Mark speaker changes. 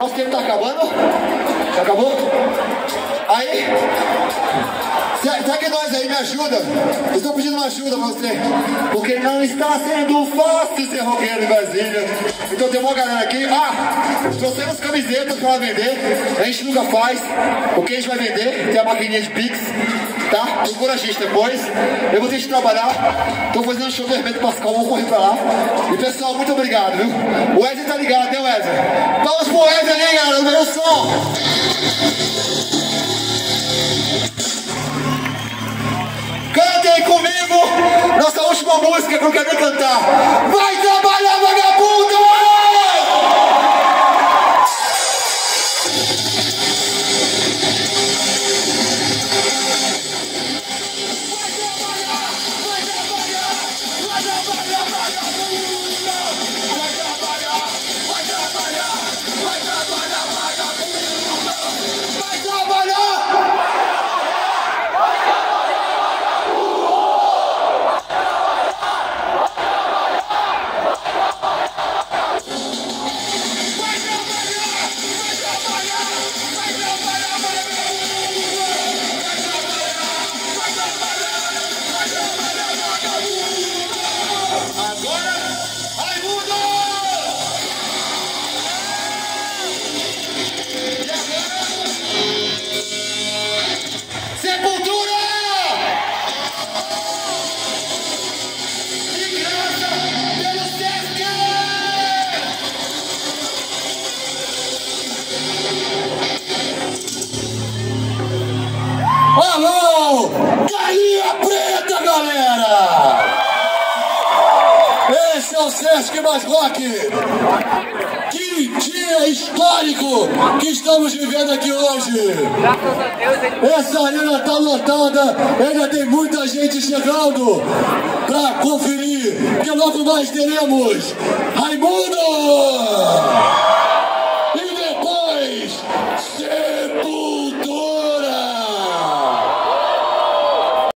Speaker 1: Nosso tempo tá acabando? Já acabou? Aí, será que nós aí me ajuda? Eu estou pedindo uma ajuda pra você. Porque não está sendo fácil ser roqueiro em Brasília. Então tem uma galera aqui. Trouxemos camisetas pra vender. A gente nunca faz. O que a gente vai vender? Tem a maquininha de Pix. Tá? Procura a gente depois. Eu vou ter que trabalhar. Tô fazendo um show vermelho Pascal. Vamos correr pra lá. E pessoal, muito obrigado, viu? O Wesley tá ligado, né, Wesley? Palmas pro Wesley aí, galera. No meu som. Cantem comigo nossa última música que eu quero cantar. Vai trabalhar, vagabundo! Alô, Galinha Preta, galera! Esse é o Sesc Mais Rock. Que dia histórico que estamos vivendo aqui hoje.
Speaker 2: Graças a Deus,
Speaker 1: essa arena tá lotada, ainda tem muita gente chegando pra conferir, que logo mais teremos Raimundo!